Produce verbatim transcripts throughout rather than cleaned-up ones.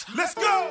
Let's let's go.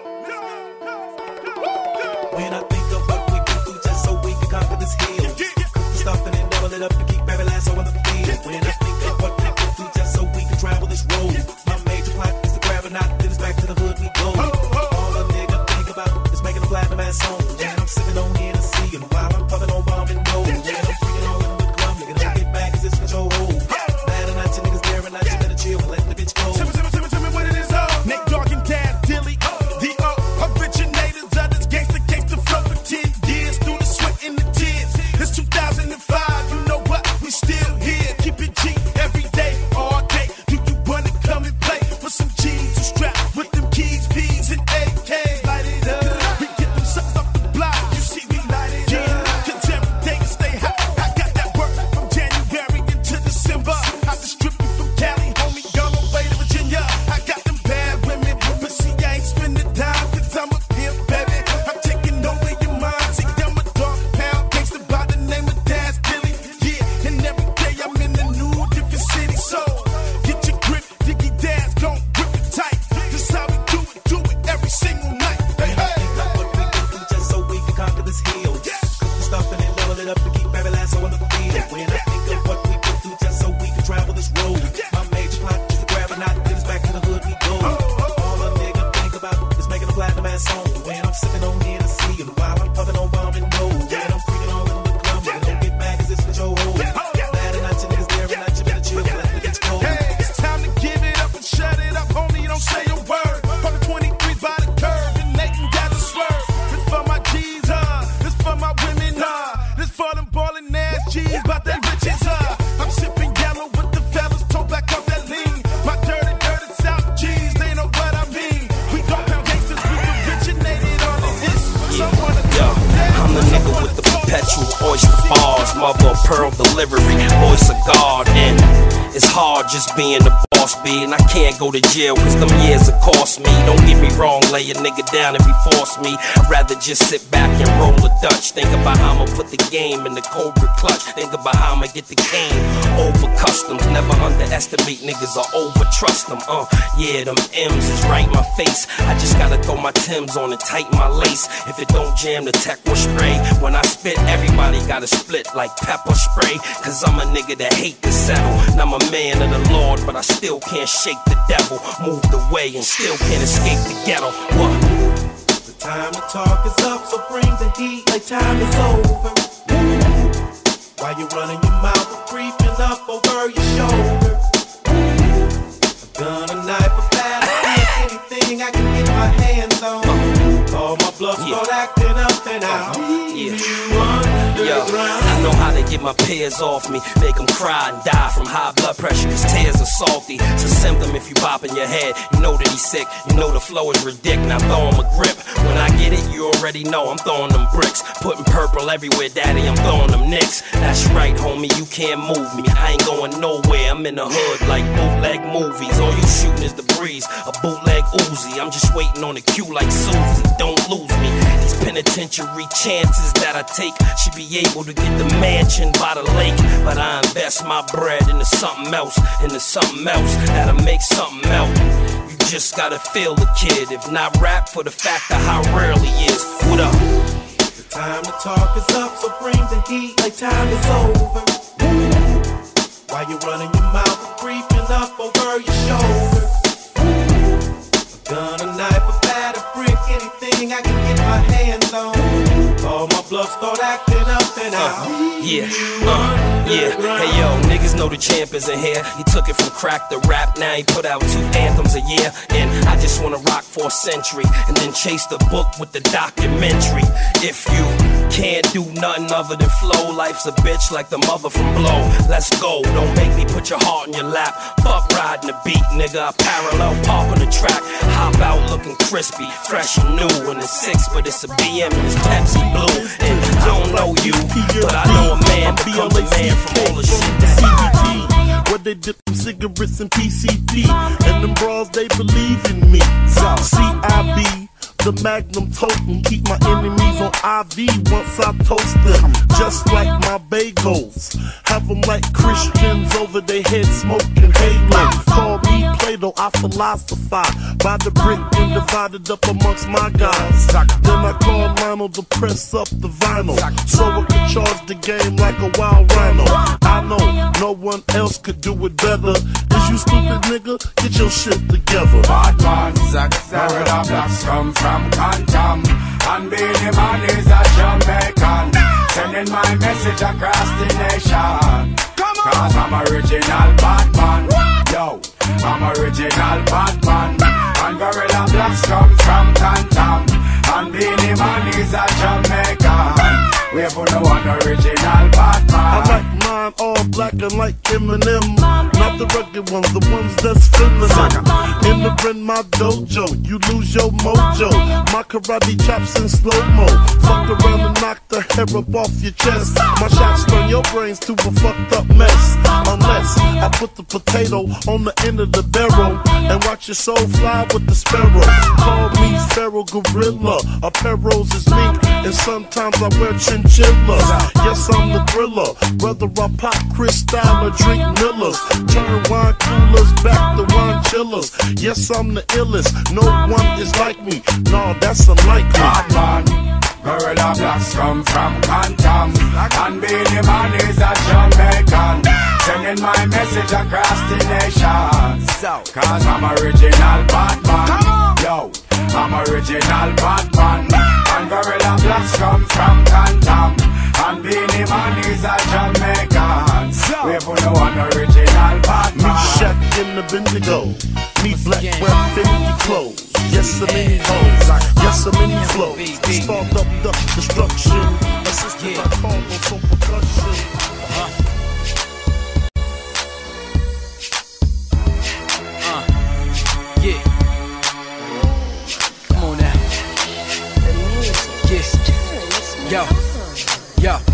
When I think of what we been through just so we can conquer this hill, cook the stuff and then double it up and keep every last soul in the field. When I think of what we been through just so we can travel this road, my major plan is to grab a knot, then it's back to the hood we go. All a nigga think about is making a platinum ass song. When I'm sipping on Hennessy and while I'm puffing on bomb and gold, when I'm freaking all in the club, nigga, don't get back 'cause it's control hold. Mad or not, your niggas there and not, you better chill and let the bitch go. Tell me, tell me, tell me, tell me what it is, oh. Nate Dogg and Dad Dilly, the uh, originators of this gangsta gangsta flow for ten years through the sweat and the tears. It's two thousand five, you know what? We still here. Keep it G every day, all day. Do you wanna come and play with some G's who strapped with them keys, P's, and A Ks? Light it up. We get them suckers off the block. You see me light it up. Cause every day you stay hot. I got that work from January into December. I just strip you from Cali, homie, gone away to Virginia. I got them bad women, but see, I ain't spending time, cause I'm a pimp, baby. I'm taking over your mind. See, I'm a dog pound gangster by the name of Daz Dilly. Yeah, and every day I'm in a new different city. So get your grip, Diggy Daz, gon' grip it tight. This how we do it, do it every single night. Hey, hey, Think of what we been through just so we can conquer this hill. Cook the stuff and then level it up and keep every last soul in the field. When I think of what we been through just so we can travel this road, my major plot is to grab a knot, then it's back to the hood we go. All a nigga think about is making a platinum ass song. When I'm sipping on Hennessy and while I'm puffing on bomb and gold, when I'm freaking all in the club, nigga, don't get mad 'cause it's control hold. Mad or not, your niggas there and not, you better chill and let the bitch go. hey, it's time to give it up and shut it up, homie. Don't say a word. From the twenty-threes by the curve and Nathan got the swerve. This for my G's, uh. This for my women, uh. This for them ballin' ass G's, but they riches, uh. I'm sipping yellow with the fellas, toe back off that lean. My dirty, dirty South G's, they know what I mean. We gon' pound gangsters, we originated on this. Someone to Yo, I'm the nigga with the perpetual oyster bars, mother of pearl delivery, voice of God, and it's hard just being the boss, B, and I can't go to jail 'cause them years have cost me. Don't get me wrong, lay a nigga down if he force me. I'd rather just sit back and roll a Dutch. Think about how I'ma put the game in the Cobra clutch. Think about how I'ma get the cane over customs. Never underestimate niggas or over trust them. Uh, yeah, them M's is right in my face. I just gotta throw my Timbs on and tighten my lace. If it don't jam, the tech will spray. When I spit, everybody gotta split like pepper spray. 'Cause I'm a nigga that hate to settle. And I'm a man of the Lord, but I still can't shake the devil. Moved away and still can't escape the ghetto. What? The time to talk is up, so bring the heat like time is over. While you running your mouth, creeping up over your shoulder. A gun, a knife, a bat, anything I can get my hands on. All my bluff start acting up and out. Yeah. You under Yo, the ground. I know how to get my peers off me, make them cry and die from high blood pressure, 'cause tears are salty. It's a symptom if you bop in your head, you know that he's sick, you know the flow is ridiculous, now throw him a grip. When I get it, you already know I'm throwing them bricks, putting purple everywhere, daddy, I'm throwing them nicks. That's right, homie, you can't move me, I ain't going nowhere, I'm in the hood like bootleg movies. All you shooting is the breeze, a bootleg Uzi, I'm just waiting on the cue like Susie, don't lose me. These penitentiary chances that I take should be able to get the mansion by the lake, but I invest my bread into something else, into something else that'll make something melt. You just gotta feel the kid, if not rap for the fact of how rare he is. What up? The time to talk is up, so bring the heat like time is over. While you running your mouth, creeping up over your shoulder. A gun, a knife, a bat, a brick, anything I can get my hands on. All my bluff start acting up and out. Uh, yeah, uh, yeah. Hey yo, niggas know the champ is in here. He took it from crack to rap, now he put out two anthems a year. And I just wanna rock for a century and then chase the book with the documentary. If you can't do nothing other than flow, life's a bitch like the mother from Blow. Let's go, don't make me put your heart in your lap. Fuck riding the beat, nigga, I parallel park on the track. Hop out looking crispy, fresh and new. And it's six, but it's a B M and it's Pepsi Blue. And I don't know you, but I know a man becomes a man from all the shit that C B T, where they dip them cigarettes and P C P, and them bras they believe in me. So C I B the Magnum totem. Keep my enemies on I V once I toast them. Just like my bagels. Have them like Christians over their head smoking halo. Call me Plato, I philosophize. By the brick and divided up amongst my guys. Then I call Lionel to press up the vinyl. So I can charge the game like a wild rhino. I know no one else could do it better. Is you stupid nigga? Get your shit together. Bad man, where the blacks come from Quantum. And Beenie Man is a Jamaican. Sending my message across the nation. Cause I'm original Batman. Yo, I'm original Batman. And Gorilla Blacks come from Quantum. And Beenie Man is a Jamaican. We have no one original Batman. I like mine all black and like Eminem. Not the rugged ones, the ones that's feminine. Entering my dojo, you lose your mojo. My karate chops in slow-mo. Fuck around and knock the hair up off your chest. My shots turn your brains to a fucked up mess. Unless I put the potato on the end of the barrel and watch your soul fly with the sparrow. Call me Pharaoh Gorilla. Apparels is mink and sometimes I wear chinchillas. Yes, I'm the thriller. Whether I pop Cristal or drink Millers. Turn wine coolers back to wine chillers. Yes, I'm the illest. No one is like me. No, that's unlikely. Bad man, Gorilla Blacks come from Quantum. And Beenie Man is a Jamaican. Sending my message across the nation. Cause I'm original Batman. Yo, I'm original Batman. And Gorilla Blacks come from Quantum. And Beenie Man is a Jamaican. We have no one original Batman. Me Shaq in the Bendigo. Me black wear fifty clothes. Yes, I'm in hoes. Yes, I'm in flows. Start up the destruction. Assisted by Carlos on percussion. Uh, yeah. Come on now. Yeah. Yo. Yo.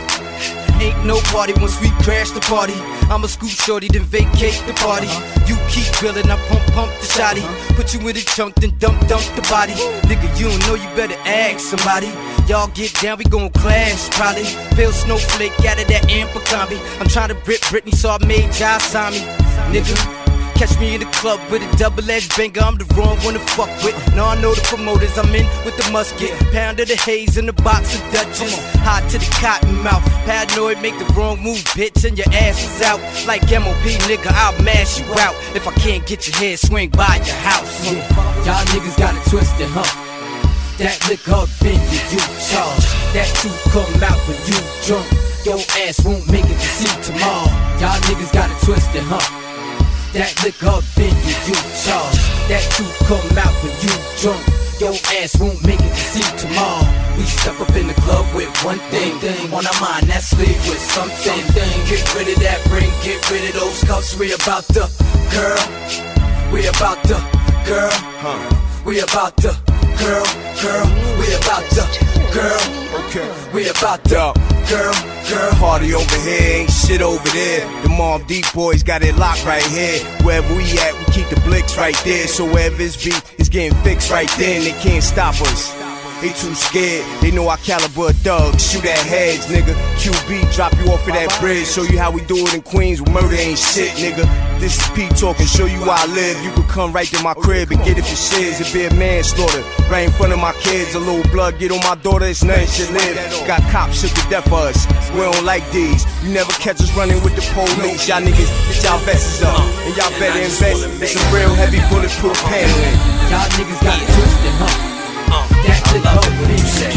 Ain't no party once we crash the party. I'ma scoop shorty, then vacate the party. You keep grilling, I pump, pump the shotty. Put you in the trunk, then dump, dump the body. Nigga, you don't know, you better ask somebody. Y'all get down, we gon' clash, probably. Pale snowflake out of that amper combi. I'm trying to rip Britney, so I made Josh sign me. Nigga, catch me in the club with a double-edged banger, I'm the wrong one to fuck with. Now I know the promoters, I'm in with the musket. Pound of the haze in the box of Dutchess. Hot to the cotton mouth. Paranoid, make the wrong move, bitch, and your ass is out. Like M O P, nigga, I'll mash you out. If I can't get your head, swing by your house. Y'all niggas got it twisted, huh? That liquor up in you, you charge. That truth come out when you drunk. Your ass won't make it to see tomorrow. Y'all niggas got it twisted, huh? That liquor up in you, you charge. That truth come out when you drunk. Your ass won't make it to see tomorrow. We step up in the club with one thing, thing on our mind, that's sleep with something. Get rid of that ring, get rid of those cuffs. We about the girl. We about the girl. We about the girl, girl. We about the girl. Okay. We about the girl, girl. Party over here, ain't shit over there. The Mobb Deep boys got it locked right here. Wherever we at, we keep the blicks right there. So wherever it's beat, it's getting fixed right there, and they can't stop us. They too scared, they know our caliber of thugs. Shoot at heads, nigga. Q B, drop you off of that bridge. Show you how we do it in Queens, where murder ain't shit, nigga. This is Pete talking, show you where I live. You can come right to my crib and get it for shiz. It be a manslaughter, right in front of my kids. A little blood get on my daughter, it's nothing shit live. Got cops shook to death for us, we don't like these. You never catch us running with the police. Y'all niggas, get y'all vests up, and y'all better invest. It's a real heavy bulletproof paneling. Y'all niggas got it twisted, huh? Uh, that I love it when you say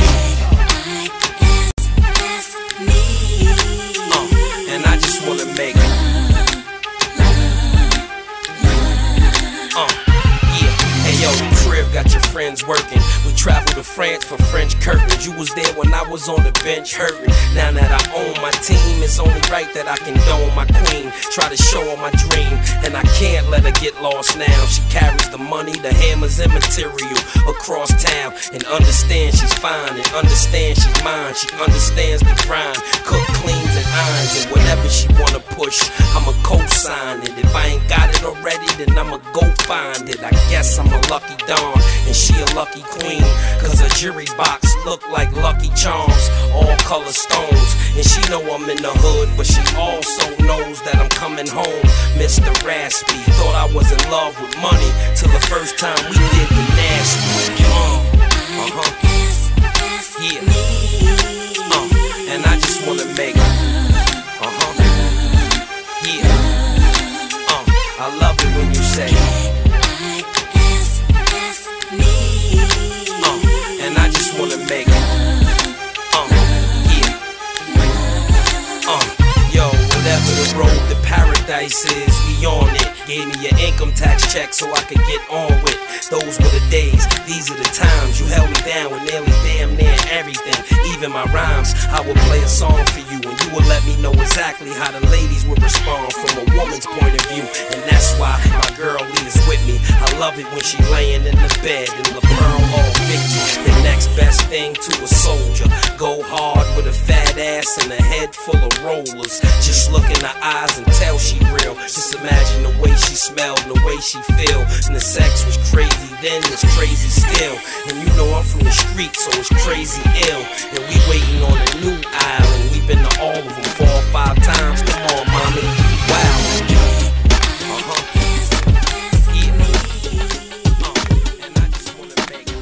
uh, and I just wanna make it uh, yeah. Hey yo, the crib got your friends working. We traveled to France for French curtains. You was there when I was on the bench hurting. Now that I own my team, it's only right that I condone my queen. Try to show her my dream, and I can't let her get lost now. She carries the money, the hammers and material across town, and understand she's fine, and understand she's mine. She understands the grind, cook, cleans and irons, and whatever she wanna push, I'ma co-sign it. If I ain't got it already, then I'ma go find it. I guess I'm a lucky dawn, and she a lucky queen, cause her jewelry box look like Lucky Charms, all color stones. And she know I'm in the hood, but she also knows that I'm coming home. Mister Raspy, thought I was in love with money till the first time we did the nasty. Uh, uh-huh. Yeah. Uh, and I just wanna make it. Uh-huh. Yeah. Uh, I love it when you say uh, and I just wanna make it. Uh, yeah. Uh, yo, whatever the road to paradise is, we on it. Gave me your income tax check so I could get on with. Those were the days, these are the times. You held me down with nearly damn near everything, even my rhymes. I would play a song for you and you would let me know exactly how the ladies would respond from a woman's point of view. And that's why my girl is with me. I love it when she laying in the bed and the pearl all fifty. The next best thing to a soldier. Go hard with a fat ass and a head full of rollers. Just look in her eyes and tell she real. Just imagine the way she smelled and the way she feel. And the sex was crazy then, it's crazy still. And you know I'm from the street, so it's crazy ill. And we waiting on a new island. We've been to all of them four or five times. Come on, mommy, wow. Uh-huh. Yeah. Uh, and I just wanna make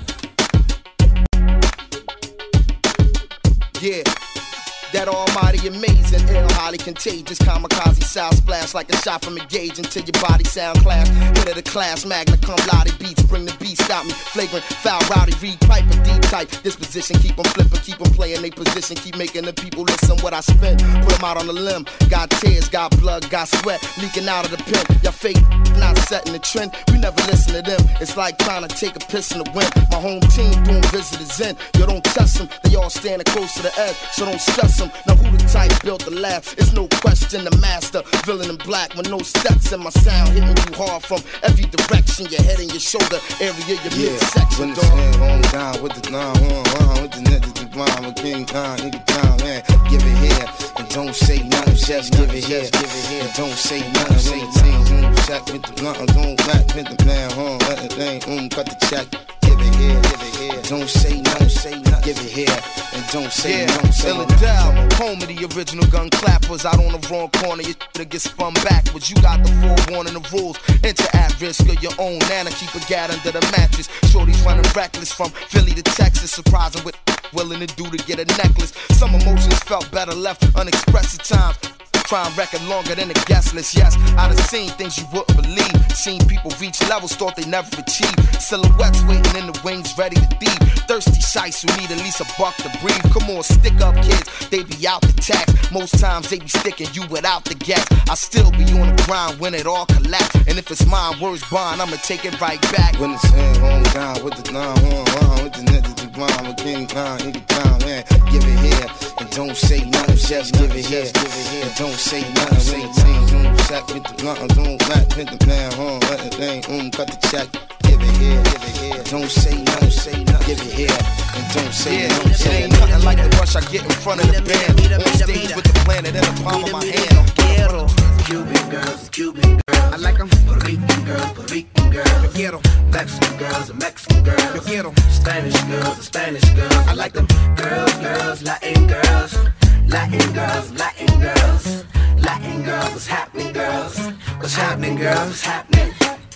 it. Yeah. That almighty amazing, ill, highly contagious, kamikaze sound splash like a shot from a gauge until your body sound clash. Hit of the class, magna cum laude beats, bring the beats, got me flagrant, foul, rowdy, read pipe, a deep type disposition, keep them flipping, keep them playing they position, keep making the people listen what I spit, put them out on the limb, got tears, got blood, got sweat, leaking out of the pen, y'all fake, not setting the trend, we never listen to them, it's like trying to take a piss in the wind, my home team doing visitors in, yo don't test them, they all standing close to the edge, so don't stress them. Now who the type built the lab? It's no question the master, villain in black with no steps in my sound, hitting you hard from every direction, your head and your shoulder area, your yeah, midsection. When it's hand on down with the nine one one, with the niggas the blind with King Kong, nigga down, man, give it here and don't say nothing, just give it here, give it here, don't say nothing, say things, mm, sack with the blunt, don't back with the man, huh, let the thing, mm, cut the check. Give it here, give it here. Don't say nothing, say nothing. Give it here, and don't say yeah, nothing. Say Illidale, home of the original gun clappers. Out on the wrong corner, you to get spun backwards. You got the forewarning of rules. Enter at risk of your own nana. Keep a gat under the mattress. Shorty's running reckless from Philly to Texas. Surprising what willing to do to get a necklace. Some emotions felt better left unexpressed at times. Crime record longer than a guest list, yes. I'd have seen things you wouldn't believe. Seen people reach levels thought they never achieved. Silhouettes waiting in the wings, ready to thieve. Thirsty shites who need at least a buck to breathe. Come on, stick up kids, they be out the tax. Most times they be sticking you without the gas. I still be on the grind when it all collapse. And if it's mine, words bond, I'ma take it right back. When it's hand on down with the nine one one, with the niggas the blind with King Kong, nigga down, man, give it here and don't say nothing, just give it here, give it here, don't say nothing, say things, mm, sack with the blunt, don't back with the man, huh, let the thing, mm, cut the check. Give it here, give it here. Don't say nothing, say nothing. Give it here, and don't say yeah, nothing. It ain't nothing like the rush I get in front of the band. On stage with the planet in the palm of my hand. Quiero Cuban girls, Cuban girls. I like them. Puerto Rican girls, Puerto Rican girls. Quiero Mexican girls, Mexican girls. Yo quiero Spanish girls, Spanish girls. I like them. Girls, girls, Latin girls. Latin girls, Latin girls. Latin girls, what's happening, girls? What's happening, girls? What's happening?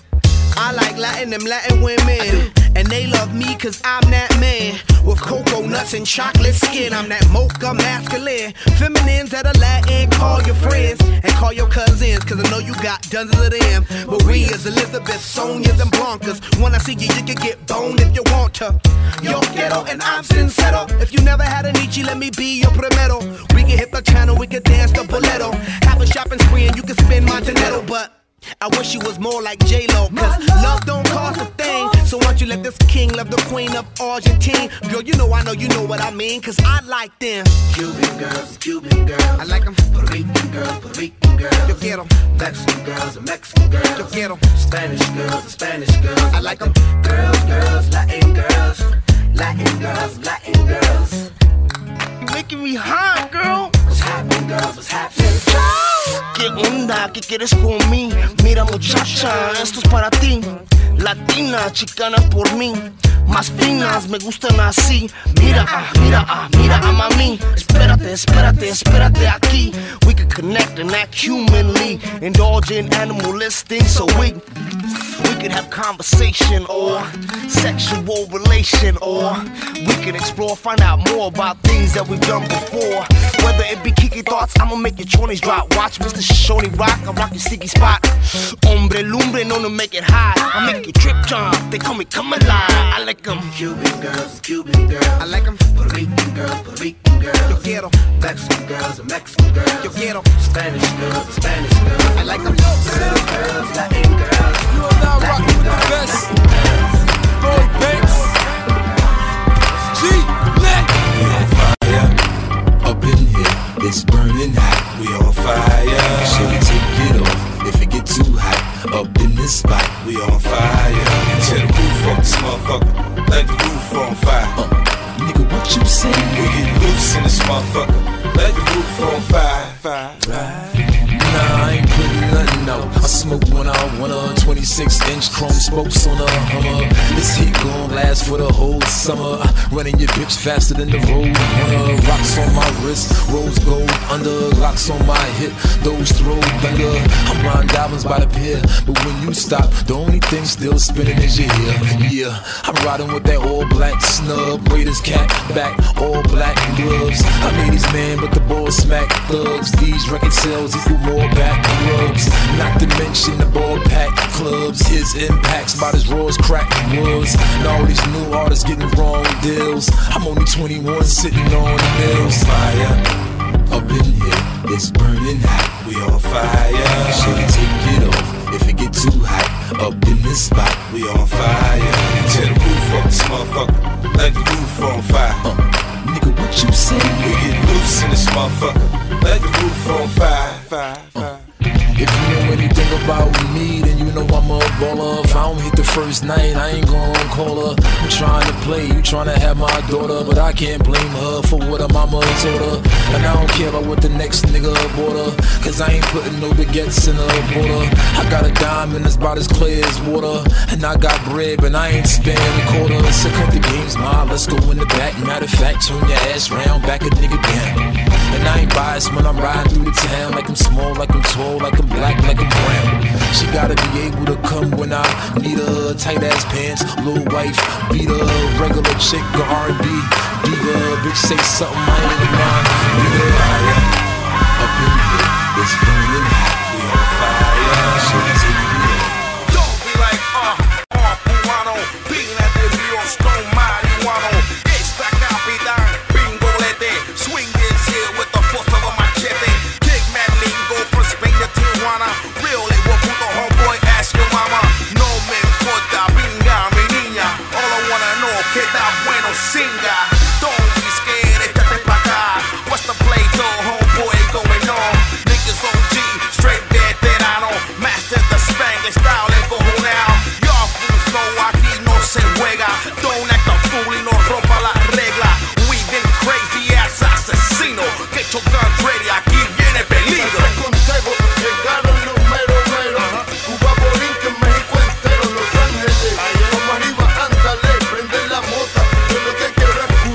I like Latin, them Latin women. And they love me cause I'm that man. With cocoa nuts and chocolate skin. I'm that mocha masculine. Feminines that are Latin, call your friends. And call your cousins, cause I know you got dozens of them. Maria's, Elizabeth, Sonia's, and Blancas. When I see you, you can get boned if you want to. Yo quiero and I'm sincero. If you never had a Nietzsche, let me be your primero. We can hit the channel, we can dance the boleto. Have a shopping spree and you can spend my dinero. But I wish you was more like J-Lo, cause love don't cost a thing. So why don't you let this king love the queen of Argentine? Girl, you know I know you know what I mean, cause I like them. Cuban girls, Cuban girls. I like them. Puerto Rican girls, Puerto Rican girls. Yo quiero Mexican girls, Mexican girls. Yo quiero Spanish girls, Spanish girls. I like them. Girls, girls, Latin girls. Latin girls, Latin girls. You making me hot, girl. What's happening, girls? What's happening? ¿Qué onda? ¿Qué quieres con mí? Mira muchacha, esto es para ti. Latinas, chicanas por mí, más finas, me gustan así. Mira, ah, mira, ah, mira a mami. Espérate, espérate, espérate aquí. We can connect and act humanly, indulge in animalistic, so we we can have conversation or sexual relation, or we can explore, find out more about things that we've done before. Whether it be Kiki thoughts, I'ma make your twenties drop. Watch Mister Shoney rock, I rock your sticky spot. Hombre lumbre, known to make it hot. I make you trip jump, they call me come alive. I like them Cuban girls, Cuban girls. I like them Puerto Rican girls, Puerto Rican girls. Yo quiero Mexican girls, Mexican girls. Yo quiero Spanish girls, Spanish girls. I like them Brazil girls, Latin girls. You are now rocking with the best. Lloyd Banks. G. Lit. We on fire. Up in here, it's burning hot. We on fire. Should we take it off if it get too hot? Up in this spot, we on fire. Tear the roof off this motherfucker. Let the roof on fire. Uh, nigga, what you say? We get loose in this motherfucker. Let the roof on fire. Fire. Right. Nah, I ain't putting nothing out. I smoke when I wanna. twenty-six inch chrome spokes on a Hummer. This heat gon' last for the whole summer. Running your bitch faster than the road runner. Rocks on my wrist, rose gold under. Locks on my hip, those throw thunder. I'm riding diamonds by the pier, but when you stop, the only thing still spinning is your ear. Yeah, I'm riding with that all black snub. Raiders cap back, all black gloves. I made these man, but the boys smack thugs. These record sales equal more back rubs. Not to mention the ball pack clubs. His impacts about as raw as crack was. And all these new artists getting wrong deals. I'm only twenty-one sitting on the mills. Fire up in here, it's burning hot. We on fire. Should we take it off if it get too hot? Up in this spot, we on fire. Tear the roof off this motherfucker. Let the roof on fire. Uh, nigga, what you say? We get loose in this motherfucker. Let the roof on fire. Fire, fire. If you know anything about me, then you know I'm a baller. If I don't hit the first night, I ain't gon' call her. I'm trying to play, you trying to have my daughter, but I can't blame her for what her mama told her. And I don't care about what the next nigga bought her, cause I ain't putting no baguettes in her border. I got a diamond that's about as clear as water, and I got bread, but I ain't spending a quarter. So cut the games, ma, let's go in the back. Matter of fact, turn your ass round, back a nigga down. And I ain't biased when I'm riding through the town. Like I'm small, like I'm tall, like I'm black, like I'm brown. She gotta be able to come when I need her. Tight ass pants, little wife, beat her. Regular chick, or R and B diva. Bitch say something I ain't mind. Beat her. Fire up in here, it's burning hot. We on fire. Should we take it off? Don't be like, uh, uh, cubano. Being at the Rio Stone marihuano. Esta capital, bingolete. Swing this here with the force of a machete. Kick mad lingo from Spain to Tijuana. Really, what puto homeboy, ask your mama. No me importa, pinga, mi niña. All I wanna know, que da bueno, singa. Don't be scared, échate pa' acá. What's the play, though, homeboy, going on? Niggas O G, straight veterano. Master the Spanglish style, encojonado. Y'all fools know aquí no se juega. Don't act a fool y no rompa la regla. We been crazy ass asesino. Get your guns ready, aquí viene peligro. Llegaron los mero mero, Cuba, Borinquen, México entero, Los Ángeles, como arriba, ándale, prende la mota, yo lo que quiero es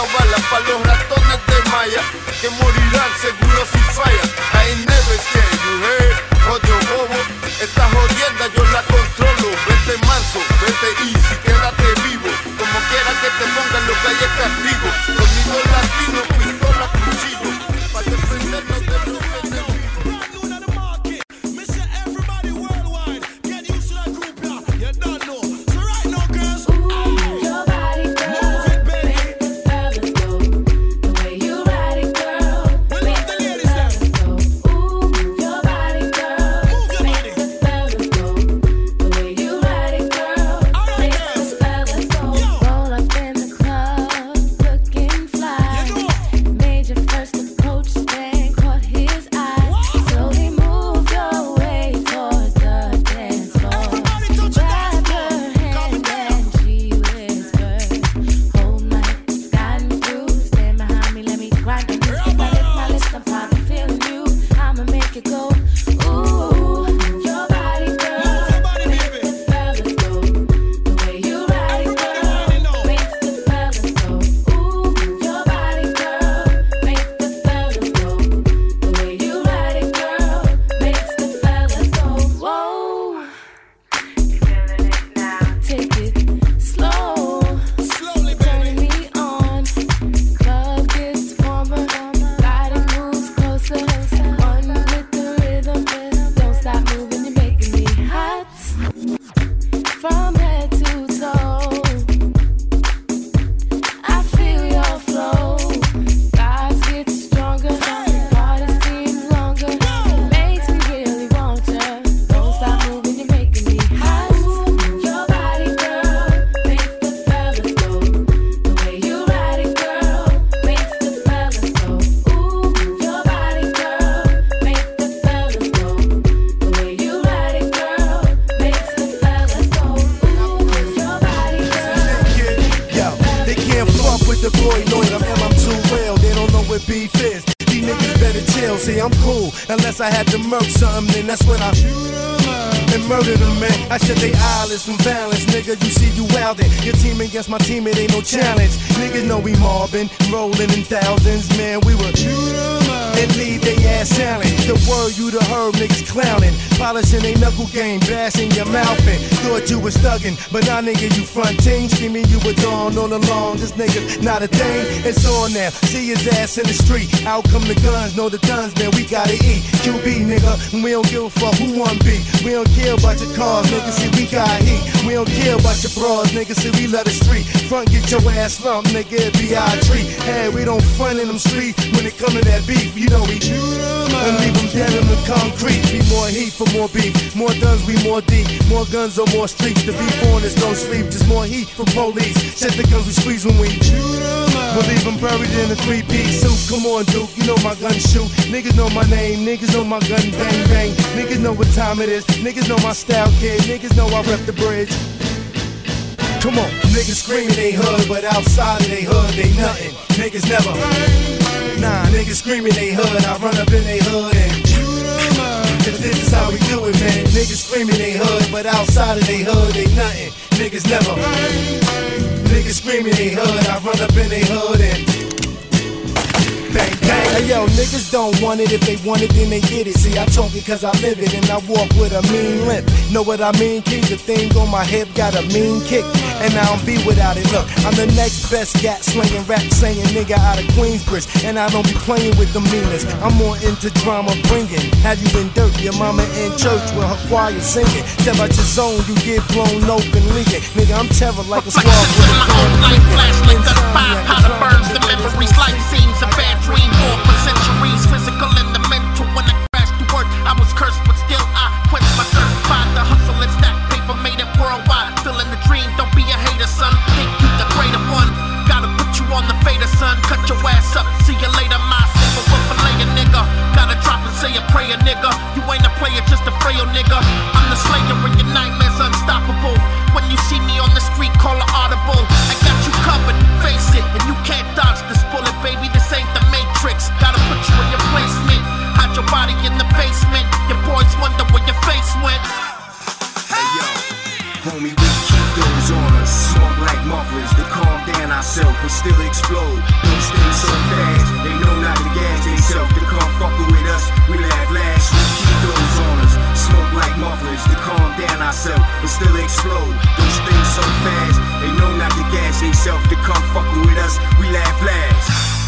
bala pa' los ratones de Maya, que morirán seguros si falla. I ain't never scared, you heard, jodido bobo. Esta jodienda yo la controlo. Vete manso, vete easy, quédate vivo. Como quiera que te pongan lo que hay es castigo. Sonido latino, pistola, cuchillo, pa' defendernos de los enemigos. Unless I had to murk something, then that's when I and murder them, man. I shut they eyelids from balance, nigga. You see you wildin'. Your team against my team, it ain't no challenge. Niggas know we mobbing, rolling in thousands, man. We were and leave they ass silent. The word you the herb, niggas clowning, polishing they knuckle game, bashing your mouth and thought you was thuggin', but now nigga you fronting, screaming you were dawn all along. This nigga not a thing. It's on now. See his ass in the street. Out come the guns, know the guns, man. We gotta eat. Q B, nigga. We don't give a fuck who one be. We don't care about your cars, nigga. See we got heat. We don't care about your bras, nigga. See we love the street. Front get your ass slumped, nigga. It be our treat. Hey, we don't front in them streets when it come to that beef. You know we shoot them and leave them dead in the concrete. Be more heat for more beef. More guns, we more deep. More guns on more streets. The beef on us don't sleep. Just more heat for police. Set the guns we squeeze when we shoot them. We'll leave them buried in a three-piece suit. Come on, Duke. You know my gun shoot. Niggas know my name. Niggas know my gun bang bang. Niggas know what time it is. Niggas know my style, kid. Niggas know I rep the bridge. Come on, niggas screaming they hood, but outside of they hood, they nothing. Niggas never. Nah, niggas screaming they hood, I run up in they hood and this is how we do it, man. Niggas screaming they hood, but outside of they hood, they nothing. Niggas never. Niggas screaming they hood, I run up in they hood and bang, bang. Hey yo, niggas don't want it. If they want it, then they get it. See, I talk it cause I live it, and I walk with a mean limp. Know what I mean? Keep the thing on my hip, got a mean kick, and I don't be without it. Look, I'm the next best gat slinging, rap saying nigga out of Queensbridge, and I don't be playing with the meanest. I'm more into drama bringing. Have you been dirt? Your mama in church with her choir singing. Step out your zone, you get blown open, leaking. Nigga, I'm terror like a squad with a gun. Light flash like the fire, powder burns the memories. Life seems a bad dream, war for centuries. Physical and the mental. When I crashed to work, I was cursed, but still I quenched my thirst by the hustle and stack paper, made it worldwide. Feeling the dream, don't be a hater, son. Think you the greater one. Gotta put you on the fader, son. Cut your ass up, see you later, my silver will fillet a nigga. Gotta drop and say a prayer, nigga. You ain't a player, just a frail nigga. I'm the slayer and your nightmares unstoppable. When you see me on the street, call an audible. I got you covered, face it, and you can't dodge this bullet, baby. This but still explode. Those things so fast, they know not to gas themselves. They come fucking with us, we laugh last. We keep those on us, smoke like mufflers to calm down ourselves, but still explode. Those things so fast, they know not to gas themselves. They come fucking with us, we laugh last.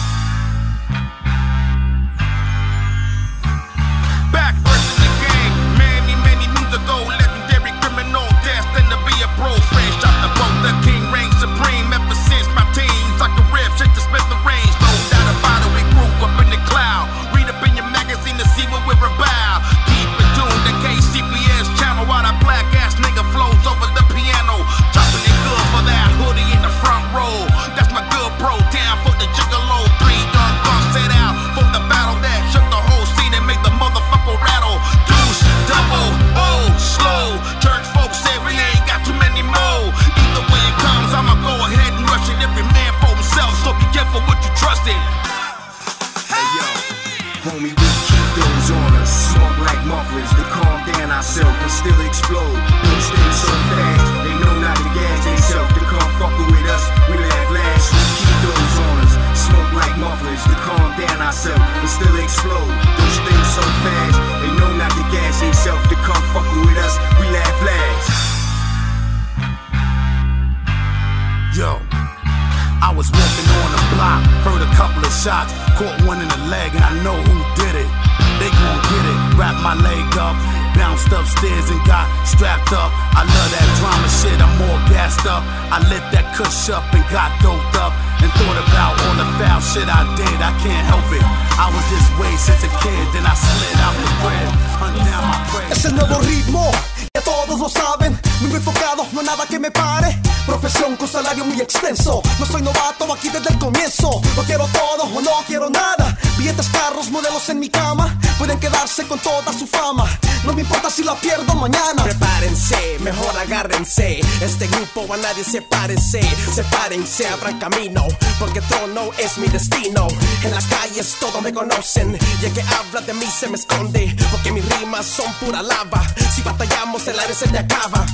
Back first in the game, many, many moons ago, legendary criminal destined to be a pro. Fresh off the boat, the king reigns supreme. Ever since my teens, like a rip, shit to split the range. No doubt about it, we grew up in the cloud. Read up in your magazine to see what we're about. Keep it tuned to K C B S channel while that black ass nigga flows over the piano. Dropping it good for that hoodie in the front row. That's my good bro, down for the gigolo. Three young guns set out for the battle that shook the whole scene and made the motherfucker rattle. Deuce, double, oh, slow. Church folks say we ain't got too many more. Either way it comes, I'ma go ahead and rush it. Every man for himself, so be careful what you trust in. Hey yo, homie, we keep those on us, smoke like mufflers to calm down ourselves, but still explode. Those things so fast, they know not to gas themselves. They come fucking with us, we laugh last. We keep those on us, smoke like mufflers to calm down ourselves, but still explode. Those things so fast, they know not to gas themselves. They come fucking with us, we laugh last. Yo, I was walking on the block, heard a couple of shots, caught one in the leg, and I know who did it. They gon' get it, wrapped my leg up, bounced upstairs and got strapped up. I love that drama shit, I'm more gassed up. I lit that kush up and got doped up, and thought about all the foul shit I did. I can't help it, I was this way since a kid, then I slid out the crib, undone my prayer. Es el nuevo ritmo, ya todos lo saben. Vengo enfocado, no hay nada que me pare. Profesión con salario muy extenso. No soy novato aquí desde el comienzo. No quiero todo o no quiero nada. Billetes, carros, modelos en mi cama. Pueden quedarse con toda su fama. No me importa si la pierdo mañana. Prepárense, mejor agárrense. Este grupo a nadie se parece. Sepárense, abran camino, porque trono es mi destino. En las calles todos me conocen, y el que habla de mí se me esconde, porque mis rimas son pura lava. Si batallamos el aire se te acaba.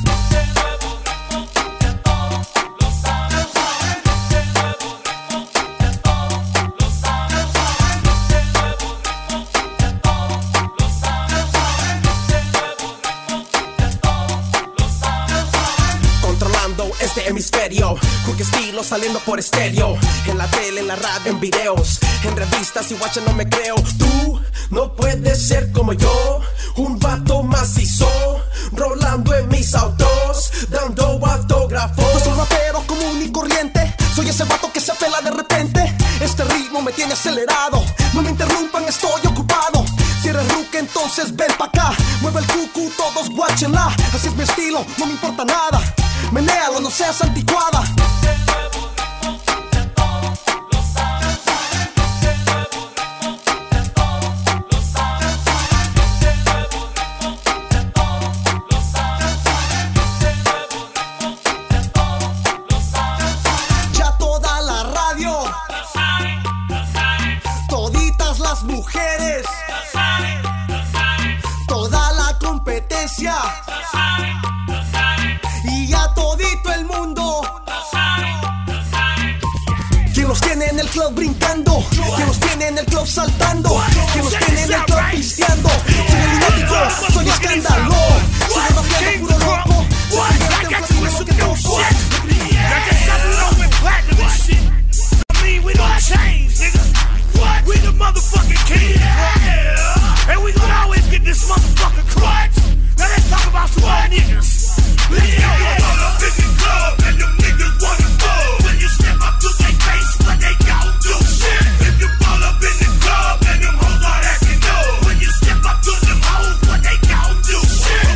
Este hemisferio, quick estilo saliendo por estéreo. En la tele, en la radio, en videos, en revistas y watcha no me creo. Tú no puedes ser como yo, un vato macizo, rolando en mis autos, dando autógrafos. No soy rapero común y corriente, soy ese vato que se apela de repente. Este ritmo me tiene acelerado, no me interrumpan, estoy ocupado. Si eres ruque, entonces ven pa' acá. Mueve el cucu, todos guáchenla. Así es mi estilo, no me importa nada. Menéalo, no seas anticuada. Ya toda la radio, toditas las mujeres, toda la competencia, y ya todito el mundo. ¿Quién los tiene en el club brincando? ¿Quién los tiene en el club saltando? ¿Quién los tiene en el club pisteando? Soy el lunático, soy escándalo, soy el rapiendo puro loco. We don't change, nigga. We the motherfucking king. Yeah. And we gonna always get this motherfucking crutch. Now let's talk about some old niggas. Let's go. All up in the club and them niggas wanna go. When you step up to their face, what they gon' do? Shit. If you fall up in the club and them hoes are acting low. When you step up to them hoes, what they gon' do? Shit.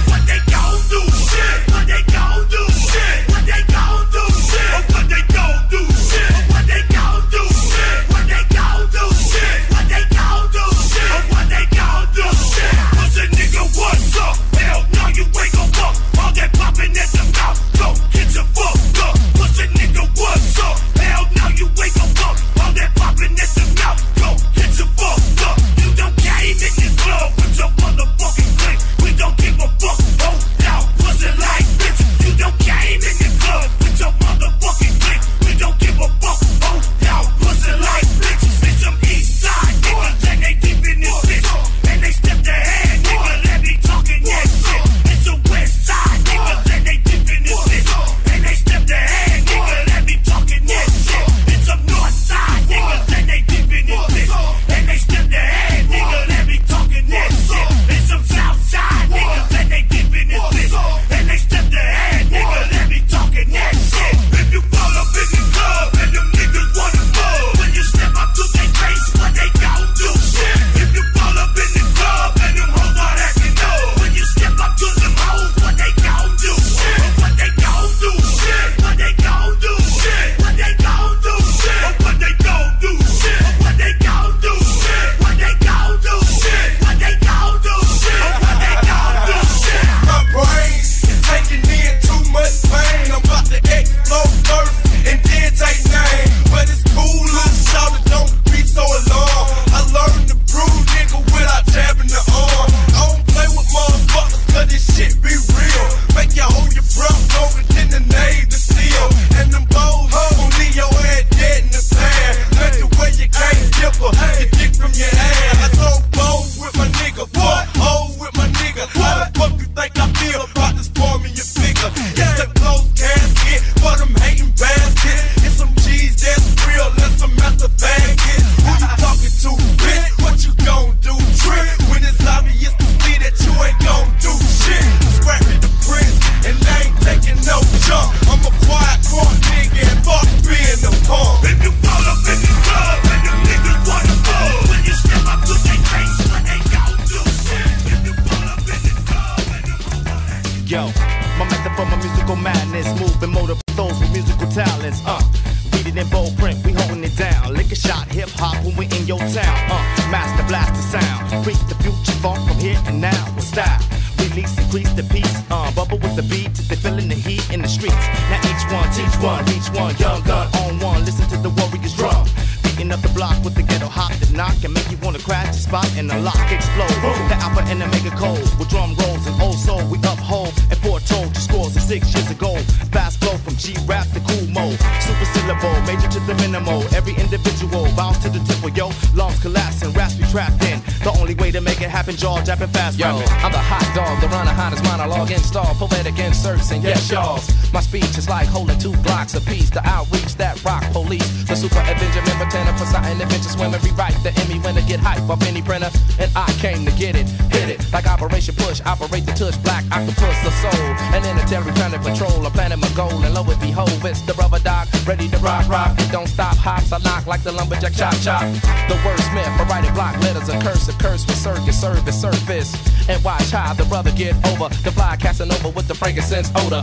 this, uh. Read it in bold print, we holding it down. Lick a shot, hip hop when we in your town, uh. Master blast the sound, freak the future funk from here and now with style. Release, increase the peace, uh, bubble with the beat, they feeling the heat in the streets. Now each one, teach one, each one, young gun on one. Listen to the warriors drum, beating up the block with the ghetto hop that knock and make you wanna crash the spot and the lock explode. Boom. The alpha and the mega code with drum rolls and old soul we uphold and foretold the scores of six years ago. Fast flow from G-rap to cool mode, super syllable, major to the minimal. Every individual bounce to the tempo, yo. Lungs collapsing, raps we trapped in. The only way to make it happen, jaw japping fast. Yo, rapping. I'm the hot dog, the runner, hottest monologue install, poetic inserts and yes, y'alls. My speech is like holding two blocks apiece. The outreach that rock police, the super Avenger member, tenor, Poseidon, adventure swimmer, rewrite the Emmy winner, get hype off any printer. And I came to get it, hit it like Operation Push, operate the tush, black octopus, the soul. And in a terry planet patrol, I'm planning my goal, and lo and behold, it's the rubber dog, ready to rock, rock. It don't stop, hops, I knock like the lumberjack, chop, chop. The wordsmith, I write it block letters, a curse, a curse with circus, service, surface. And watch how the brother get over, the fly casting over with the frankincense odor.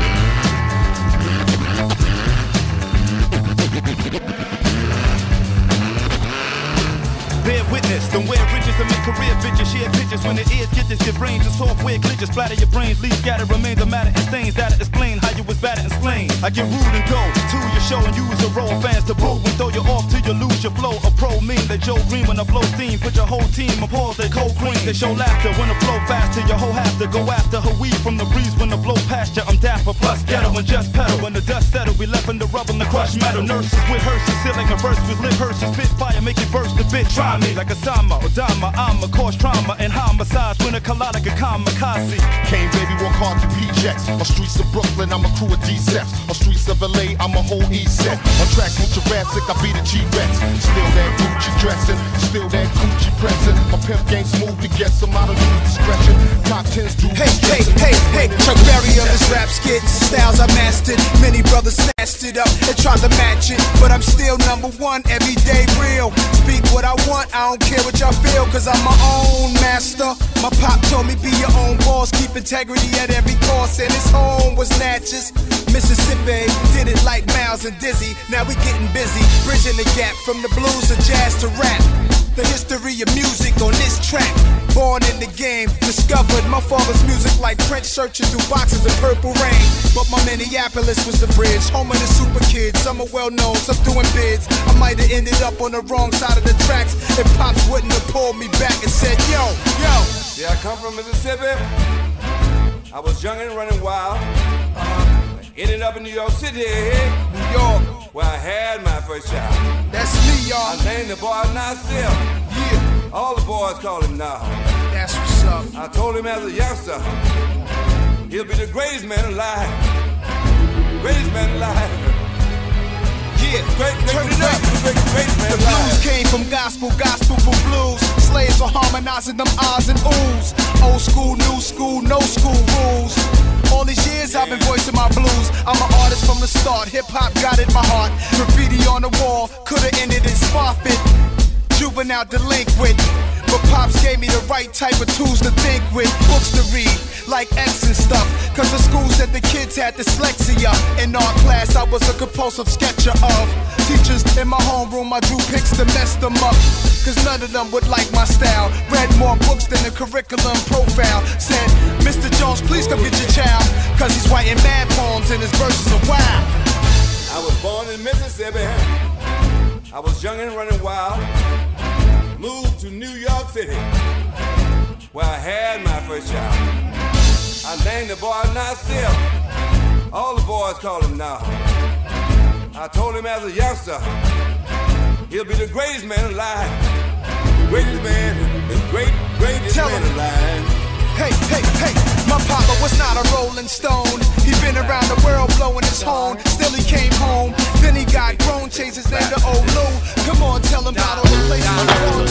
Bear witness, don't wear riches to make career bitches. Share pictures when it is, get this, your brains and software glitches. Splatter your brains, leave scattered remains of matter and stains. That'll explain how you was battered and slain. I get rude and go to your show and use a roll. Fans to boo and throw you off till you lose your flow. A pro mean that Joe Green when I blow steam. Put your whole team on pause, they cold cream. They show laughter when the flow faster. Your whole have to go after her weed from the breeze when the blow past you. I'm dapper plus ghetto and just pedal. When the dust settle, we left in the rubble and the crushed metal. Nurses with hearses, sealing a verse with lit hearses. Spit fire, make it burst a bit. Try me like a Sama or Dama. I'm a cause trauma and homicides when a colonic a kamikaze. Came baby, walk hard to P Js. On streets of Brooklyn, I'm a crew of D-Seps. On streets of L A, I'm a whole E-set. On tracks with Jurassic, I be the G-Rex. Still that Gucci dressing, still that Gucci pressing. My pimp game smooth to get some out of use discretion. Top tens do. Hey, hey, hey, hey, Chuck Berry of his rap skit. Styles I mastered. Many brothers snatched it up and tried to match it. But I'm still number one, everyday real. Speak what I want, I don't care what y'all feel, cause I'm my own master. My pop told me be your own boss, keep integrity at every cost, and his home was Natchez, Mississippi. Did it like Miles and Dizzy, now we getting busy, bridging the gap from the blues to jazz to rap. The history of music on this track. Born in the game, discovered my father's music like Prince searching through boxes of Purple Rain. But my Minneapolis was the bridge, home of the super kids. Some are well known, some doing bids. I might have ended up on the wrong side of the tracks if Pops wouldn't have pulled me back and said, yo, yo. See, I come from Mississippi. I was young and running wild. Ended up in New York City, New York, where I had my first child. That's me, y'all. I named the boy Nasir. Yeah. All the boys call him Nah. That's what's up. I told him as a youngster, he'll be the greatest man alive. Greatest man alive. Yeah, great, great, turn it up. Great, great man the blues came from gospel, gospel from blues. Slaves were harmonizing them ahs and oohs. Old school, new school, no school rules. All these years I've been voicing my blues. I'm an artist from the start. Hip hop got in my heart. Graffiti on the wall coulda ended in Spoffit. Juvenile delinquent. But Pops gave me the right type of tools to think with. Books to read, like X and stuff. Cause the school said the kids had dyslexia. In art class I was a compulsive sketcher of teachers in my homeroom. I drew pics to mess them up, cause none of them would like my style. Read more books than the curriculum profile. Said, Mister Jones, please come get your child, cause he's writing mad poems and his verses are wild. I was born in Mississippi. I was young and running wild. Moved to New York City, where I had my first child. I named the boy Nasir. All the boys call him Nah. I told him as a youngster, he'll be the greatest man alive. The greatest man, the great, greatest Tell man him. alive. Hey, hey, hey, my papa was not a rolling stone. He been around the world blowing his horn. Still he came home, then he got grown, changed his name to Old Lou. Come on, tell him about all the places I'm going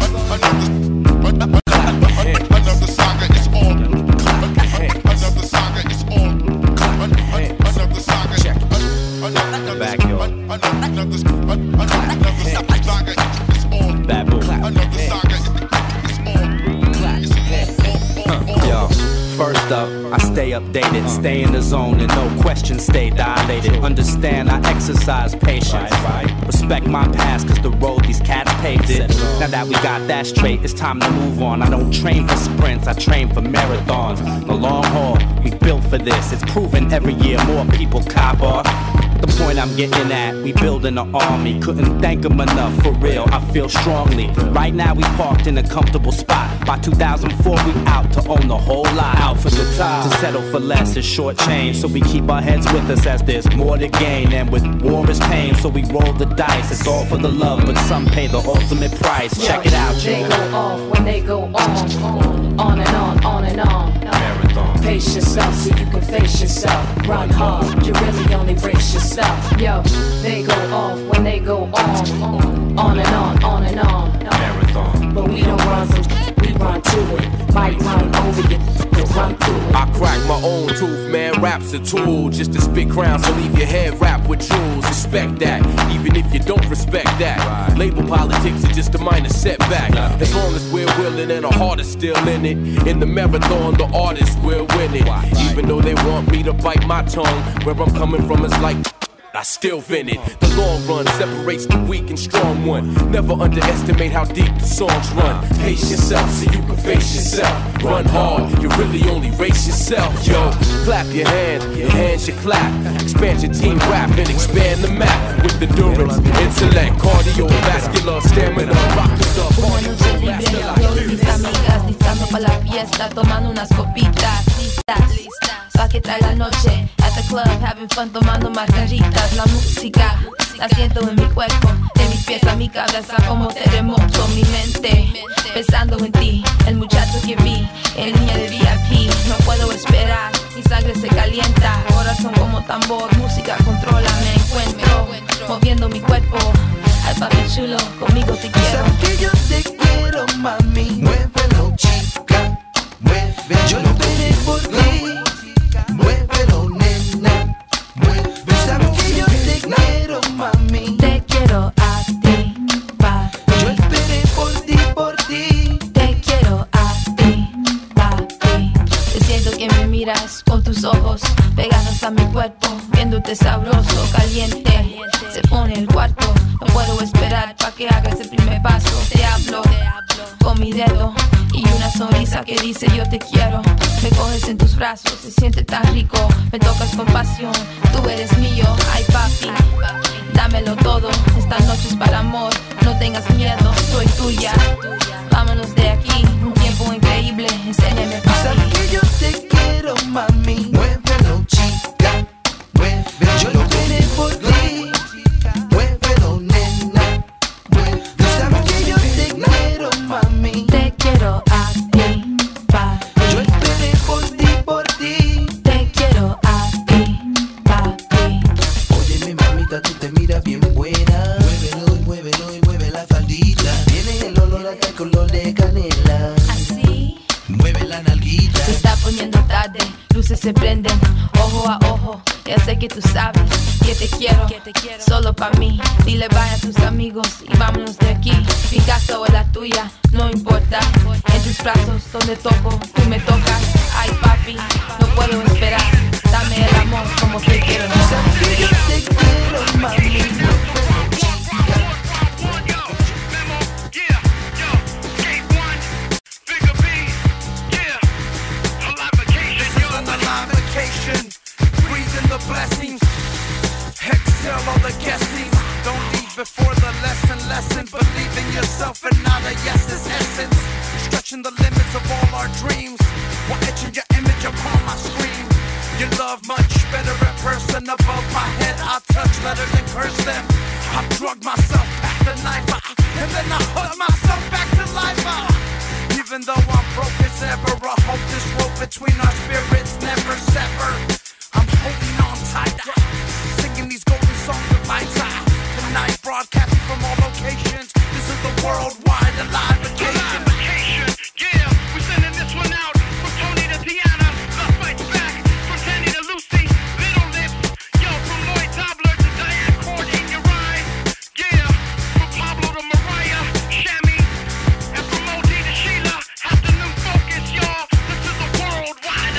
to. Another saga is on. Another saga is on. Another saga. Check. Back yo. Another saga is on. Bad boy. Another saga is on. Yo, First up, I stay updated, stay in the zone and no questions stay dilated. Understand I exercise patience, respect my past cause the road these cats paved it. Now that we got that straight, it's time to move on. I don't train for sprints, I train for marathons. The long haul, we built for this. It's proven every year more people cop off. The point I'm getting at, we building an army. Couldn't thank them enough, for real, I feel strongly. Right now we parked in a comfortable spot. By two thousand four we out to own the whole lot. Out for the top, to settle for less is short change. So we keep our heads with us as there's more to gain. And with war is pain, so we roll the dice. It's all for the love, but some pay the ultimate price. Check it out, they go off when they go on. On and on, on and on. Marathon. Pace yourself so you can face yourself. Run hard, you really only brace yourself. Yo, they go off when they go on. On and on, on and on. Marathon. But we don't run from, we run to it. Might run over you, you'll run through it. I crack my own tooth, man, rap's a tool. Just to spit crowns, so leave your head wrapped with jewels. Respect that, even if you don't respect that. Right. Label politics is just a minor setback. Nah. As long as we're willing and our heart is still in it. In the marathon, the artists will win it. Right. Even though they want me to bite my tongue, where I'm coming from is like I still vent it. The long run separates the weak and strong one. Never underestimate how deep the songs run. Pace yourself so you can face yourself. Run hard, you really only race yourself. Yo, clap your hands, your hands should clap. Expand your team rap and expand the map. With endurance, intellect, cardiovascular, stamina, rock us up. Mis amigas listando pa' la fiesta, tomando unas copitas, listas, listas, pa' que trae la noche. At the club, having fun, tomando margaritas. La música la siento en mi cuerpo, de mis pies a mi cabeza como terremoto. Mi mente pensando en ti, el muchacho que vi en línea de V I P. No puedo esperar, mi sangre se calienta, corazón como tambor, música controla. Me encuentro moviendo mi cuerpo. Ay papi chulo, conmigo te quiero. Sabes que yo te quiero, mami. Muévelo, chica, muévelo. Yo esperé por ti. Muévelo, nena. Muévelo. Sabes que yo te quiero, mami. Te quiero a ti, papi. Yo esperé por ti, por ti. Te quiero a ti, papi. Te siento que me miras con tus ojos pegados a mi cuerpo, viéndote sabroso, caliente. Se pone el cuarto. No puedo esperar pa' que hagas el primer paso. Te hablo con mi dedo y una sonrisa que dice yo te quiero. Me coges en tus brazos, se siente tan rico. Me tocas con pasión, tú eres mío. Ay papi, dámelo todo. Esta noche es para amor, no tengas miedo, soy tuya. Vámonos de aquí, un tiempo increíble. Enséñame papi. Sabes que yo te quiero, mami. Muévelo, chica, muévelo. Yo lo esperé por ti. Te quiero a ti, papi. Yo esperé por ti, por ti. Te quiero a ti, papi. Óyeme, mamita, tú te miras bien buena. Muévelo y muévelo y mueve la faldita. Tiene el olor hasta el color de canela. Así. Mueve la nalguita. Se está poniendo tarde, luces se prenden, ojo a ojo. Ya sé que tú sabes que te quiero, que te quiero. Solo pa' mí. Dile vaya a tus amigos y vámonos de aquí. Mi casa o la tuya, no importa. En tus brazos donde toco, tú me tocas. Ay papi, no puedo esperar. Dame el amor como te quiero. No sabes que yo te quiero, mami. Breathing the blessings, exhale all the guessings. Don't leave before the lesson, lesson. Believe in yourself and not a yes is essence. Stretching the limits of all our dreams, while etching your image upon my screen. You love much better in person. Above my head I touch letters and curse them. I drug myself, pack the knife, I, and then I hug myself back to life. I, even though I'm broke as ever, I hope this rope between our spirits never sever. I'm holding on tight, singing these golden songs of lights. Tonight, broadcasting from all locations. This is the worldwide live vacation. Yeah, we're sending this one out from Tony to Tiana. The Fight's back from Tanny to Lucy, Little Lips. Yo, from Lloyd Dobler to Diane Cord in your ride. Yeah, from Pablo to Mariah, Shammy, and from O D to Sheila. Afternoon focus, y'all. This is the worldwide.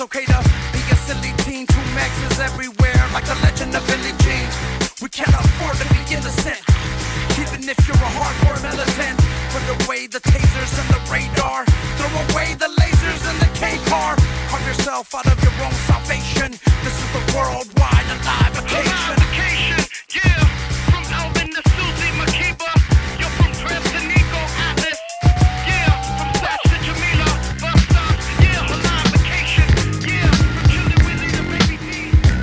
okay to be a silly teen. Two maxes everywhere, like the legend of Billie Jean. We can't afford to be innocent, even if you're a hardcore militant. Put away the tasers and the radar, throw away the lasers and the K-car. Carve yourself out of your own salvation. This is the worldwide alive vacation. Yeah, from Alvin to Susie Makiba. You're from Dress to Nico Atlas. Yeah, from Sash to Jamila. Bus stop, yeah, alive vacation. Yeah, from Chili Willy to Baby D.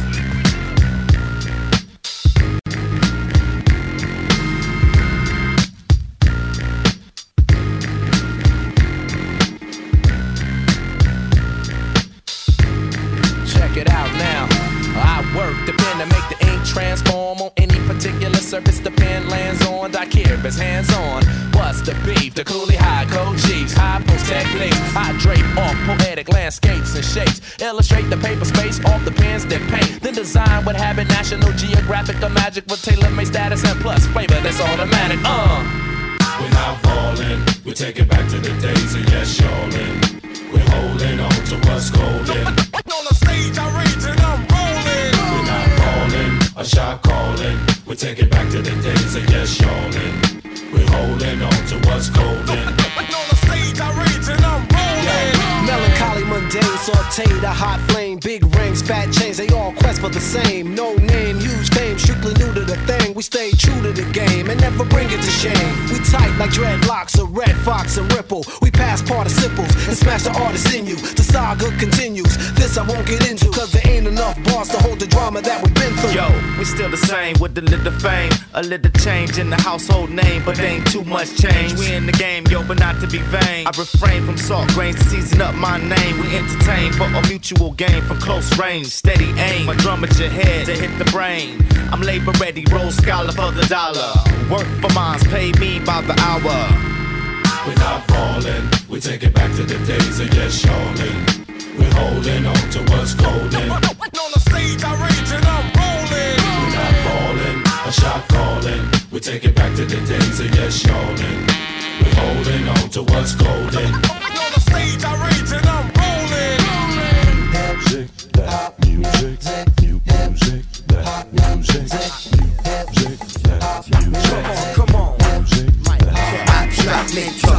Check it out now. I work the pen to make the ink transform on any particular surface the pen lands on. I care if it's hands on. What's the beef? The coolie high code chiefs, high post techniques. I drape off poetic landscapes and shapes. Illustrate the paper space off the pens that paint. Then design what habit National Geographic or Magic with tailor-made status and plus flavor that's automatic. Uh. We're not ballin', we take it back to the days of yes, y'allin'. We're holding on to what's golden. On the stage, I rage and I'm rolling. We're not ballin', a shot callin'. We take it back to the days of yes, y'allin'. We're holding on to what's golden. On the stage, I rage and I'm rolling. Melancholy, mundane, sauteed, a hot flame, big rings, fat chains, they all quest for the same. No name, huge fame, strictly new to the thing. We stay true to the game and never bring it to shame. We tight like dreadlocks, a red fox and ripple. We pass participles and smash the artists in you. The saga continues. This I won't get into, cause there ain't enough bars to hold the drama that we've been through. Yo, we still the same with a little fame, a little change in the household name, but ain't too much change. We in the game, yo, but not to be vain. I refrain from salt grains to season up my name. We entertain for a mutual gain from close range, steady aim. My drum at your head to hit the brain. I'm labor ready, roll scholar for the dollar. Work for mines, pay me by the hour. We're not ballin', we take it back to the days of yes, y'allin'. We're holding on to what's golden. On the stage, I rage and I'm rolling. We're not ballin', a shot callin'. We take it back to the days of yes, y'allin'. We're holding on to what's golden. On the stage, I rage and I'm rolling. Music, that music, new music, that music, music, that music. Come on, music, abstract nature.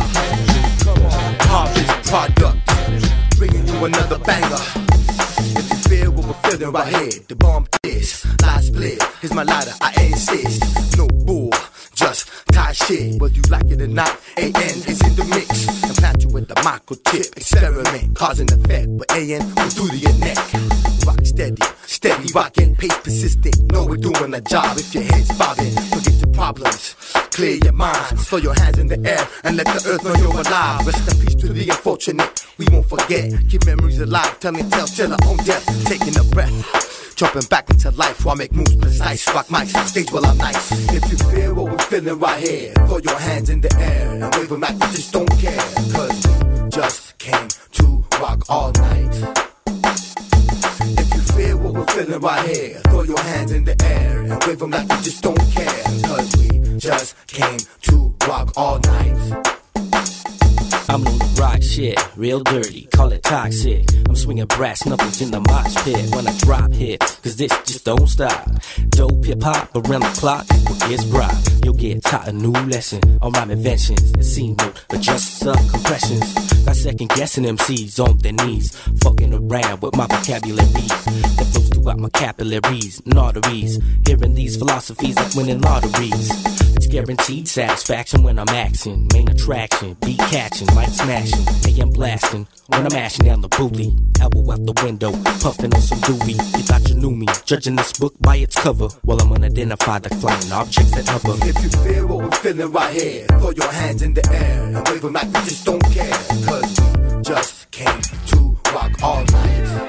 Harvest product, bringing you another banger. If you feel what we're feeling right here, the bomb is light split. Here's my lighter, I insist. No bull, just tie shit. Whether you like it or not, A N is in the mix. And plant you with the microchip experiment, cause and effect. But A N will do to your neck. Rock steady, steady rocking, pace persistent. Know we're doing the job. If your head's bobbing, forget your problems. Clear your mind, throw your hands in the air and let the earth know you're alive. Rest in peace to the unfortunate, we won't forget. Keep memories alive, telling tales till our own death. Taking a breath, jumping back into life while I make moves precise. Rock mics on stage while I'm nice. If you feel what we're feeling right here, throw your hands in the air and wave them like you just don't care. Cause we just came to rock all night. If you feel what we're feeling right here, throw your hands in the air and wave them like you just don't care. Cause we just came to rock all night. I'm on the rock shit, real dirty, call it toxic. I'm swinging brass knuckles in the mosh pit when I drop hit, cause this just don't stop. Dope hip hop around the clock is what gets brought. You'll get taught a new lesson on rhyme inventions. It seems no, but just sub compressions. Not second guessing M Cs on their knees, fucking around with my vocabulary that flows throughout my capillaries and arteries. Hearing these philosophies like winning lotteries. It's guaranteed satisfaction when I'm axing. Main attraction, beat catching, mic smashing, A M blasting. When I'm mashing down the booty, elbow out the window, puffing on some doobie. You thought you knew me, judging this book by its cover, while I'm unidentified like flying objects that hover. If you feel what we're feeling right here, throw your hands in the air and wave them like you just don't care. Cause we just came to rock all night.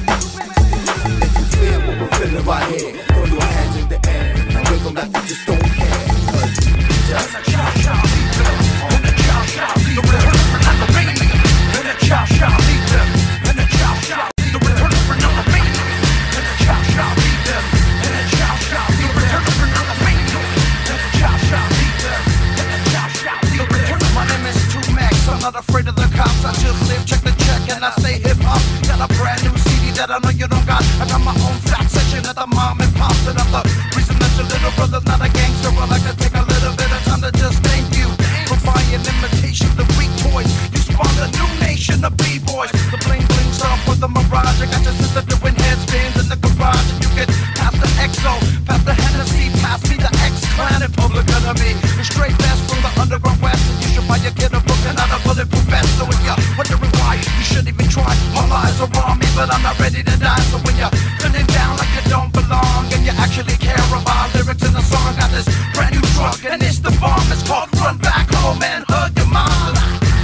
If you feel what we're feeling right here, throw your hands in the air and wave them like you just don't care. Cause we just chop chop and the chop chop the return for not the rain and the chop chop lead them and the chop chop the return for not the rain and the chop chop lead them and the chop chop the return for not the rain and the chop chop lead them and the chop chop the return. My name is two Max, I'm not afraid of the cops. I just live check the check and I stay hip hop. Got a brand new that I know you don't got. I got my own fact section at the mom and pops, and I'm the reason that your little brother's not a gangster. I like to take a little bit of time to just thank you for buying imitation the weak toys. You spawned a new nation of b-boys. The bling bling stuff with the mirage. I got your sister doing headspins in the garage, and you get past the X O, past the Hennessy, past me the X-Clan and Public Enemy. The straight best from the underground west, and you should buy your kid a book and not a bulletproof vest. So if you're wondering why, you shouldn't even try. All eyes are on me, but I'm not ready to die. So when you're turning down like you don't belong, and you actually care about lyrics in a song, got this brand new truck, and it's the bomb. It's called Run Back Home and Hug Your Mom.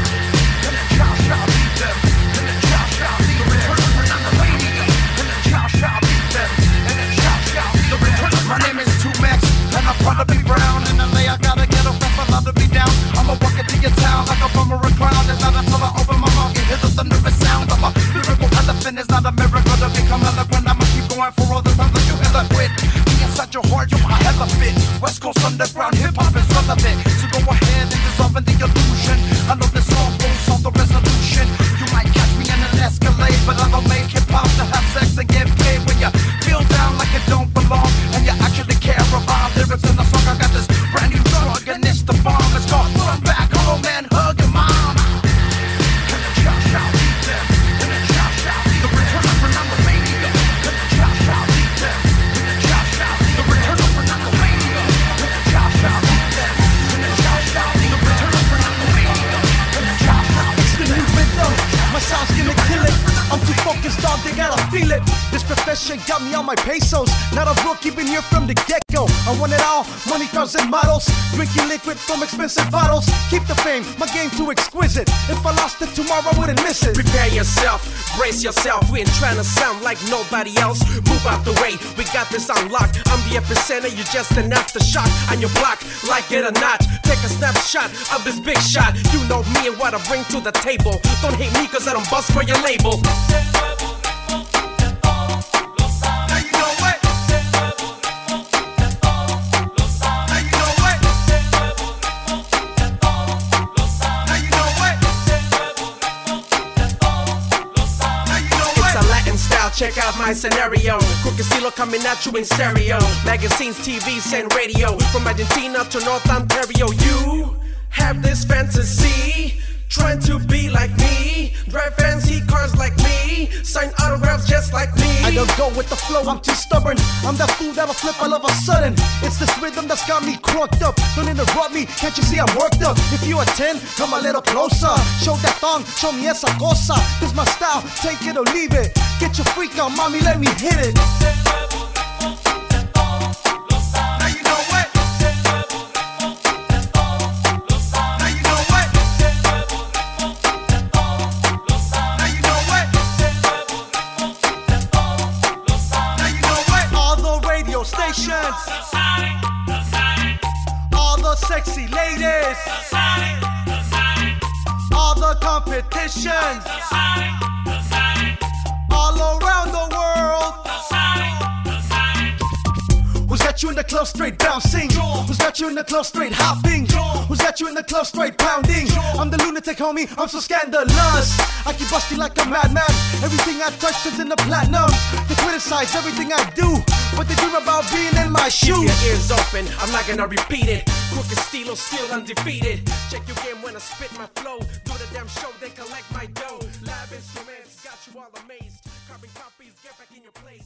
My name is two Max, and I'm proud to be brown. In L A I gotta get a rap, allowed to be down. I'ma walk into your town like a bummer a clown. It's not until I open my mouth, you hear the thunderous sound. I'm a lyrical elephant, it's not a miracle to become eloquent. I'ma keep going for all the times that you ever quit. Me inside your heart, you're my hella fit. West Coast underground hip-hop is relevant, so go ahead and dissolve in the illusion. I know this song won't solve the resolution. You might catch me in an Escalade, but I don't make hip-hop to have sex and get paid. When you feel down like you don't belong, and you actually care about lyrics in the song, I got this brand new drug, and it's the bomb. It's called Run Back Home and Hug Your Mom. And the shout shout beat them, and the shout shout the return of Fernando Mania. And the shout shout beat them, and the shout shout the return of Fernando Mania. And the shout shout beat them, and the shout shout the return of Fernando Mania. And the shout shout. It's the new rhythm, my sound's gonna kill it. I'm too focused, dog, they gotta feel it. This profession got me on my pesos. Not a rookie, been here from the get-go. I want it all, money, cars, and models. Drinking liquid from expensive bottles. Keep the fame, my game too exquisite. If I lost it tomorrow, I wouldn't miss it. Prepare yourself, brace yourself. We ain't trying to sound like nobody else. Move out the way, we got this on lock. I'm the epicenter, you're just an aftershock. On your block, like it or not. Take a snapshot of this big shot. You know me and what I bring to the table. Don't hate me cause I don't bust for your label. Check out my scenario. Crooked Stilo coming at you in stereo. Magazines, T Vs, and radio. From Argentina to North Ontario. You have this fantasy, trying to be like me. Drive fancy cars like me. Sign autographs just like me. I don't go with the flow, I'm too stubborn. I'm that fool that'll flip all of a sudden. It's this rhythm that's got me crunked up. Don't interrupt me, can't you see I'm worked up? If you attend, come a little closer. Show that thong, show me esa cosa. This my style, take it or leave it. Get your freak on, mommy, let me hit it. All the sexy ladies, all the competitions, all around the world. Who's got you in the club straight bouncing? Who's got you in the club straight hopping? Who's got you in the club straight pounding? I'm the lunatic, homie, I'm so scandalous. I keep busting like a madman. Everything I touch turns into platinum. They criticize everything I do, but they dream about being in my shoes. Keep your ears open, I'm not gonna repeat it. Crooked Stilo, still undefeated. Check your game when I spit my flow. Do the damn show, then collect my dough. Live instruments got you all amazed. Carbon copies, get back in your place.